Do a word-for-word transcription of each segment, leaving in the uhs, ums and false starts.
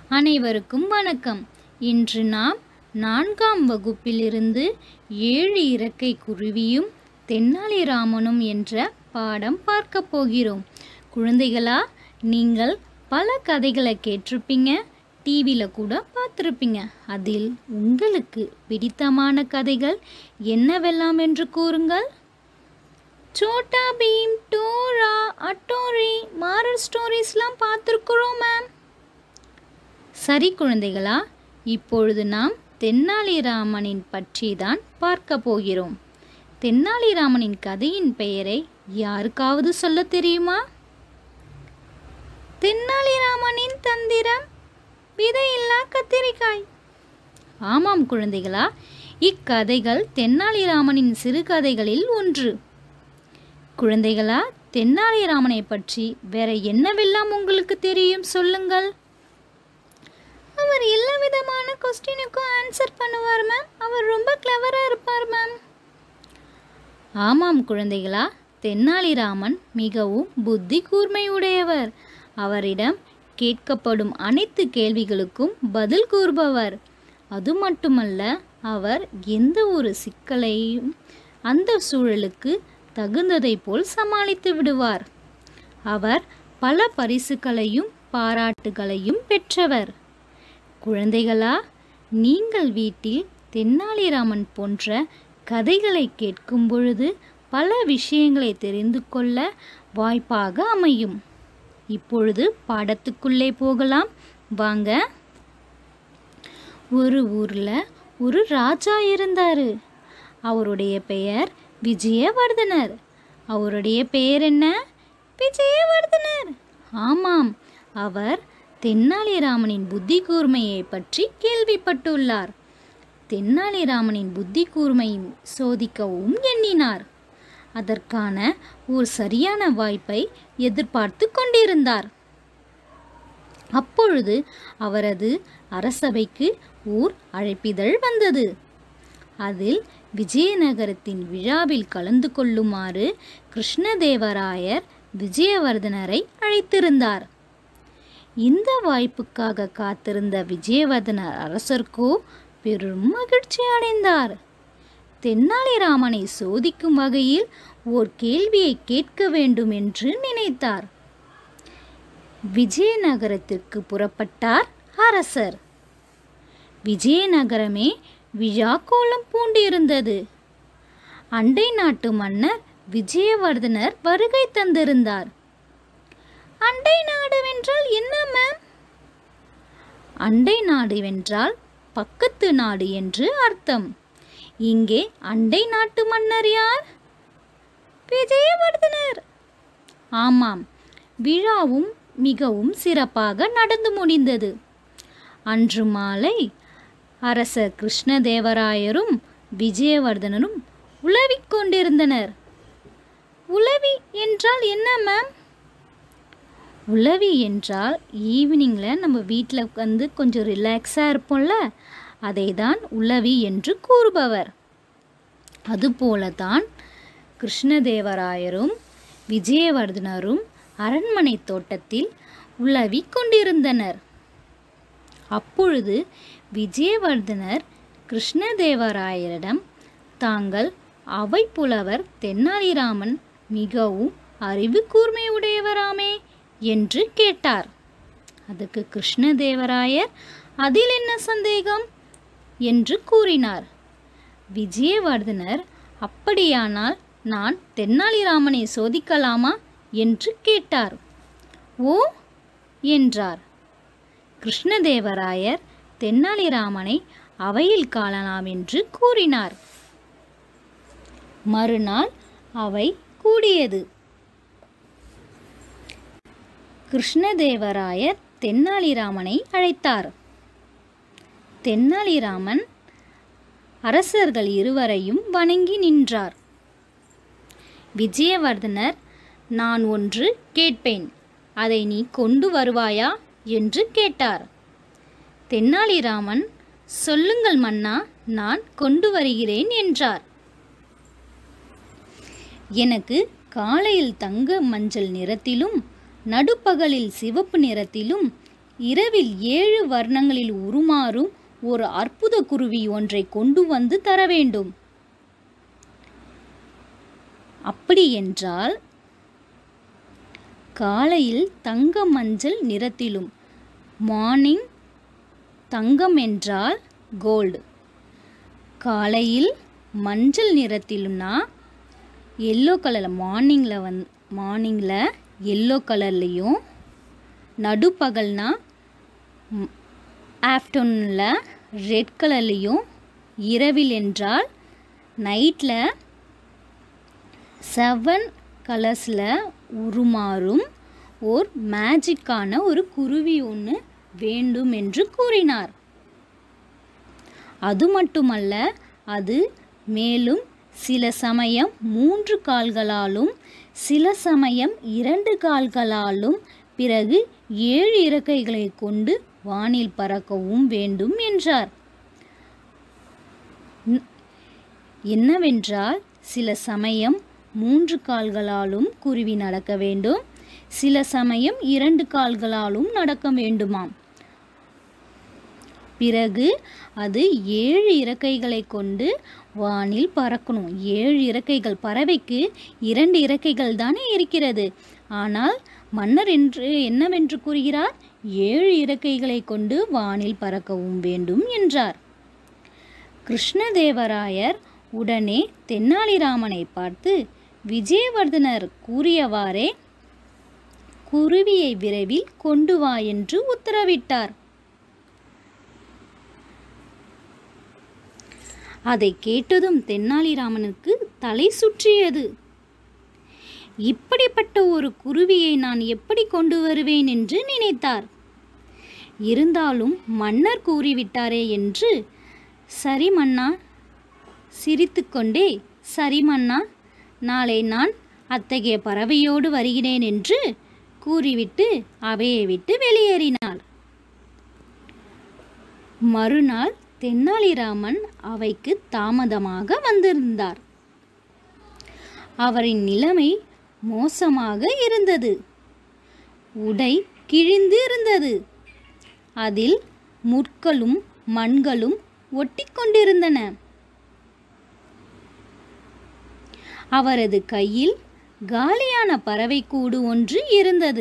அனைவருக்கும் வணக்கம். இன்று நாம் நான்காம் வகுப்பிலிருந்து ஏழு இறக்கை குருவியும் தென்னாலிராமனும் என்ற பாடம் பார்க்க போகிறோம். குழந்தைகளா, நீங்கள் பல கதைகளை கேட்டிருப்பீங்க, டிவியில் கூட பார்த்துருப்பீங்க. அதில் உங்களுக்கு பிடித்தமான கதைகள் என்னவெல்லாம் என்று கூறுங்கள். சோட்டா பீம், டோரா, அட்டோரி, மாரல் ஸ்டோரிஸ்லாம் பார்த்துருக்குறோம் மேம். சரி குழந்தைகளா, இப்பொழுது நாம் தென்னாலிராமனின் பற்றி தான் பார்க்க போகிறோம். தென்னாலிராமனின் கதையின் பெயரை யாருக்காவது சொல்ல தெரியுமா? தென்னாலிராமனின் தந்திரம், விதையில்லா கத்திரிக்காய். ஆமாம் குழந்தைகளா, இக்கதைகள் தென்னாலிராமனின் சிறுகதைகளில் ஒன்று. குழந்தைகளா, தென்னாலிராமனை பற்றி வேற என்னவெல்லாம் உங்களுக்கு தெரியும் சொல்லுங்கள். அவர் எல்லா விதமான கொஸ்டினுக்கும் ஆன்சர் பண்ணுவார் மேம். அவர் ரொம்ப கிளவராக இருப்பார் மேம். ஆமாம் குழந்தைகளா, தென்னாலிராமன் மிகவும் புத்தி கூர்மை உடையவர். அவரிடம் கேட்கப்படும் அனைத்து கேள்விகளுக்கும் பதில் கூறுபவர். அது மட்டுமல்ல, அவர் எந்த ஒரு சிக்கலையும் அந்த சூழலுக்கு தகுந்ததை போல் சமாளித்து விடுவார். அவர் பல பரிசுகளையும் பாராட்டுகளையும் பெற்றவர். குழந்தைகளா, நீங்கள் வீட்டில் தென்னாலிராமன் போன்ற கதைகளை கேட்கும் பொழுது பல விஷயங்களை தெரிந்து கொள்ள வாய்ப்பாக அமையும். இப்பொழுது பாடத்துக்குள்ளே போகலாம் வாங்க. ஒரு ஊரில் ஒரு ராஜா இருந்தார். அவருடைய பெயர் விஜயவர்தனர். அவருடைய பெயர் என்ன? விஜயவர்தனர். ஆமாம், அவர் தென்னாலிராமனின் புத்தி கூர்மையை பற்றி கேள்விப்பட்டுள்ளார். தென்னாலிராமனின் புத்தி கூர்மையை சோதிக்கவும் எண்ணினார். அதற்கான ஒரு சரியான வாய்ப்பை எதிர்பார்த்து கொண்டிருந்தார். அப்பொழுது அவரது அரசவைக்கு ஊர் அழைப்பிதழ் வந்தது. அதில் விஜயநகரத்தின் விழாவில் கலந்து கொள்ளுமாறு கிருஷ்ணதேவராயர் விஜயவர்தனரை அழைத்திருந்தார். இந்த வாய்ப்புக்காக காத்திருந்த விஜயவர்தன அரசர்க்கோ பெரும் மகிழ்ச்சி அடைந்தார். தென்னாலிராமனை சோதிக்கும் வகையில் ஓர் கேள்வியை கேட்க வேண்டும் என்று நினைத்தார். விஜயநகரத்திற்கு புறப்பட்டார் அரசர். விஜயநகரமே விழா கோலம் பூண்டிருந்தது. அண்டை நாட்டு மன்னர் விஜயவர்தனர் வருகை தந்திருந்தார். அண்டை நாடு வென்றால் என்ன மேம்? அண்டை நாடு வென்றால் பக்கத்து நாடு என்று அர்த்தம். இங்கே அண்டை நாட்டு மன்னர் யார்? விஜயவர்தனர். ஆமாம், விழாவும் மிகவும் சிறப்பாக நடந்து முடிந்தது. அன்று மாலை அரசர் கிருஷ்ணதேவராயரும் விஜயவர்தனரும் உலவிக் கொண்டிருந்தனர். உலவி என்றால் என்ன மேம்? உலவி என்றால் ஈவினிங்கில் நம்ம வீட்டில் வந்து கொஞ்சம் ரிலாக்ஸாக இருப்போம்ல, அதை தான் உலவி என்று கூறுபவர். அதுபோல தான் கிருஷ்ணதேவராயரும் விஜயவர்தனரும் அரண்மனை தோட்டத்தில் உலவி கொண்டிருந்தனர். அப்பொழுது விஜயவர்தனர் கிருஷ்ணதேவராயரிடம், தாங்கள் அவை புலவர் தென்னாலிராமன் மிகவும் அறிவு கூர்மை உடையவராமே என்று கேட்டார். அதுக்கு கிருஷ்ணதேவராயர், அதில் என்ன சந்தேகம் என்று கூறினார். விஜயவர்தனர், அப்படியானால் நான் தென்னாலிராமனை சோதிக்கலாமா என்று கேட்டார். ஓ என்றார். கிருஷ்ணதேவராயர் தென்னாலிராமனை அவையில் காணலாம் என்று கூறினார். மறுநாள் அவை கூடியது. கிருஷ்ணதேவராயர் தென்னாலிராமனை அழைத்தார். தென்னாலிராமன் அரசர்கள் இருவரையும் வணங்கி நின்றார். விஜயவர்தனர், நான் ஒன்று கேட்பேன், அதை நீ கொண்டு வருவாயா என்று கேட்டார். தென்னாலிராமன், சொல்லுங்கள் மன்னா, நான் கொண்டு வருகிறேன் என்றார். எனக்கு காலையில் தங்க மஞ்சள் நிறத்திலும் நடுப்பகலில் சிவப்பு நிறத்திலும் இரவில் ஏழு வர்ணங்களில் உருமாறும் ஒரு அற்புத குருவி ஒன்றை கொண்டு வந்து தர வேண்டும். அப்படி என்றால் காலையில் தங்க மஞ்சள் நிறத்திலும், மார்னிங் தங்கம் என்றால் கோல்டு, காலையில் மஞ்சள் நிறத்திலும்னா எல்லோ கலரில், மார்னிங்கில் வந் மார்னிங்கில் எல்லோ கலர்லேயும், நடுப்பகல்னா ஆஃப்டர்நூனில் ரெட் கலர்லேயும், இரவில் என்றால் நைட்டில் செவன் கலர்ஸில் உருமாறும் ஓர் மேஜிக்கான ஒரு குருவி ஒன்று வேண்டும் என்று கூறினார். அது மட்டுமல்ல, அது மேலும் சில சமயம் மூன்று கால்களாலும் சில சமயம் இரண்டு கால்களாலும் பிறகு ஏழு இறக்கைகளை கொண்டு வானில் பறக்கவும் வேண்டும் என்றார். என்னவென்றால் சில சமயம் மூன்று கால்களாலும் குருவி நடக்க வேண்டும், சில சமயம் இரண்டு கால்களாலும் நடக்க வேண்டுமாம். பிறகு அது ஏழு இறக்கைகளை கொண்டு வானில் பறக்கணும். ஏழு இறக்கைகள், பறவைக்கு இரண்டு இறக்கைகள் தானே இருக்கிறது. ஆனால் மன்னர் என்று என்னவென்று கூறுகிறார்? ஏழு இறக்கைகளை கொண்டு வானில் பறக்கவும் வேண்டும் என்றார். கிருஷ்ணதேவராயர் உடனே தென்னாலிராமனை பார்த்து விஜயவர்தனர் கூறியவாறே குருவியை விரைவில் கொண்டு வா என்று உத்தரவிட்டார். அதை கேட்டதும் தென்னாலிராமனுக்கு தலை சுற்றியது. இப்படிப்பட்ட ஒரு குருவியை நான் எப்படி கொண்டு வருவேன் என்று நினைத்தார். இருந்தாலும் மன்னர் கூறிவிட்டாரே என்று சரி மன்னா, சிரித்துக்கொண்டே சரி மன்னா, நாளை நான் அத்தகைய பறவையோடு வருகிறேன் என்று கூறிவிட்டு அவையை விட்டு வெளியேறினார். மறுநாள் தென்னாலிராமன் அவைக்கு தாமதமாக வந்திருந்தார். அவரின் நிலைமை மோசமாக இருந்தது. உடை கிழிந்து இருந்தது. அதில் முட்களும் மண்களும் ஒட்டிக்கொண்டிருந்தன. அவரது கையில் காலியான பறவை கூடு ஒன்று இருந்தது.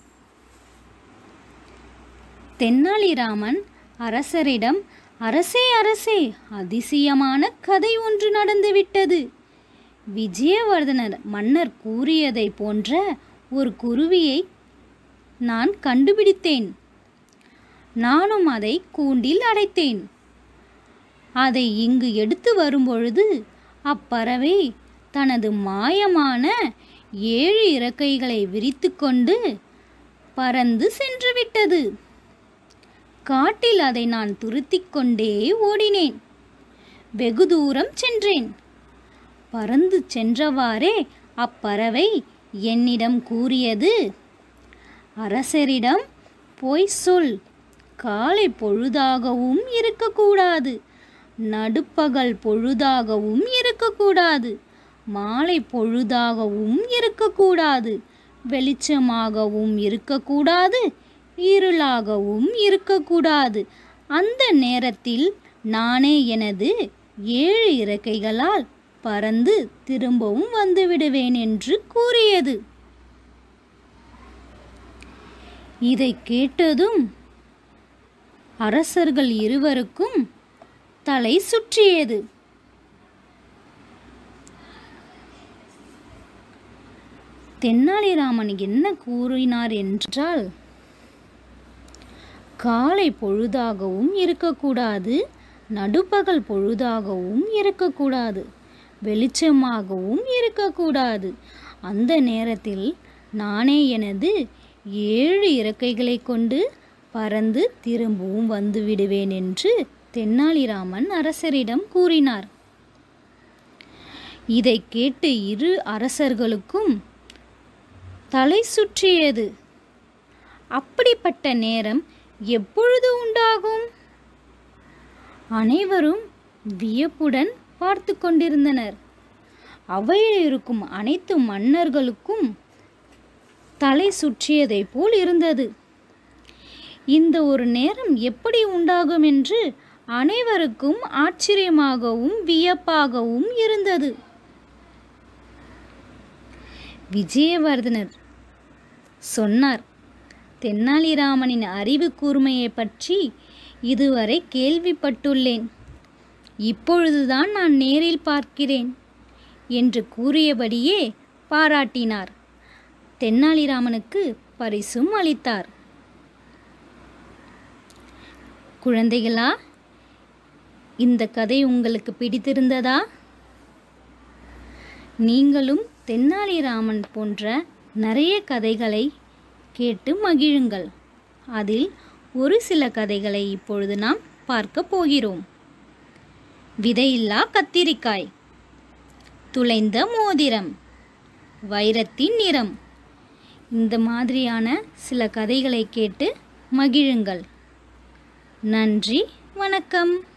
தென்னாலிராமன் அரசரிடம், அரசே அரசே, அதிசயமான கதை ஒன்று நடந்துவிட்டது. விஜயவர்தனர் மன்னர் கூறியதை போன்ற ஒரு குருவியை நான் கண்டுபிடித்தேன். நானும் அதை கூண்டில் அடைத்தேன். அதை இங்கு எடுத்து வரும்பொழுது அப்பறவை தனது மாயமான ஏழு இறக்கைகளை விரித்து கொண்டு பறந்து சென்று விட்டது. காட்டில் அதை நான் துரத்தி கொண்டே ஓடினேன். வெகு தூரம் சென்றேன். பறந்து சென்றவாறே அப்பறவை என்னிடம் கூறியது, அரசரிடம் போய் சொல், காலை பொழுதாகவும் இருக்கக்கூடாது, நடுப்பகல் பொழுதாகவும் இருக்கக்கூடாது, மாலை பொழுதாகவும் இருக்கக்கூடாது, வெளிச்சமாகவும் இருக்கக்கூடாது, இருளாகவும் இருக்கக்கூடாது. அந்த நேரத்தில் நானே எனது ஏழு இறக்கைகளால் பறந்து திரும்பவும் வந்துவிடுவேன் என்று கூறியது. இதை கேட்டதும் அரசர்கள் இருவருக்கும் தலை சுற்றியது. தென்னாலிராமன் என்ன கூறினார் என்றால், காலை பொழுதாகவும் இருக்கக்கூடாது, நடுப்பகல் பொழுதாகவும் இருக்கக்கூடாது, வெளிச்சமாகவும் இருக்கக்கூடாது. அந்த நேரத்தில் நானே எனது ஏழு இறக்கைகளை கொண்டு பறந்து திரும்பவும் வந்து விடுவேன் என்று தென்னாலிராமன் அரசரிடம் கூறினார். இதை கேட்டு இரு அரசர்களுக்கும் தலை சுற்றியது. அப்படிப்பட்ட நேரம் எப்பொழுது உண்டாகும்? அனைவரும் வியப்புடன் பார்த்து கொண்டிருந்தனர். அவையில் இருக்கும் அனைத்து மன்னர்களுக்கும் தலை சுற்றியதை போல் இருந்தது. இந்த ஒரு நேரம் எப்படி உண்டாகும் என்று அனைவருக்கும் ஆச்சரியமாகவும் வியப்பாகவும் இருந்தது. விஜயவர்தனர் சொன்னார், தென்னாலிராமனின் அறிவு கூர்மையை பற்றி இதுவரை கேள்விப்பட்டுள்ளேன். இப்பொழுதுதான் நான் நேரில் பார்க்கிறேன் என்று கூறியபடியே பாராட்டினார். தென்னாலிராமனுக்கு பரிசும் அளித்தார். குழந்தைகளா, இந்த கதை உங்களுக்கு பிடித்திருந்ததா? நீங்களும் தென்னாலிராமன் போன்ற நிறைய கதைகளை கேட்டு மகிழுங்கள். அதில் ஒரு சில கதைகளை இப்பொழுது நாம் பார்க்க போகிறோம். விதையில்லா கத்திரிக்காய், துளைந்த மோதிரம், வைரத்தின் நிறம், இந்த மாதிரியான சில கதைகளை கேட்டு மகிழுங்கள். நன்றி, வணக்கம்.